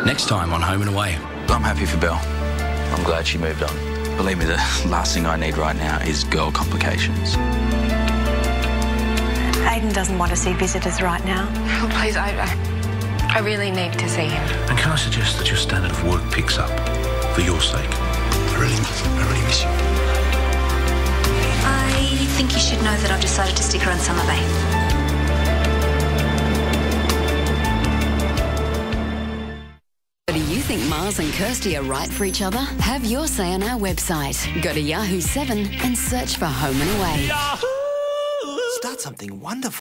Next time on Home and Away. I'm happy for Belle. I'm glad she moved on. Believe me, the last thing I need right now is girl complications. Aidan doesn't want to see visitors right now. Oh, please, I really need to see him. And can I suggest that your standard of work picks up for your sake? I really miss you. I think you should know that I've decided to stick around Summer Bay. Do you think Mars and Kirsty are right for each other? Have your say on our website. Go to Yahoo 7 and search for Home and Away. Start something wonderful.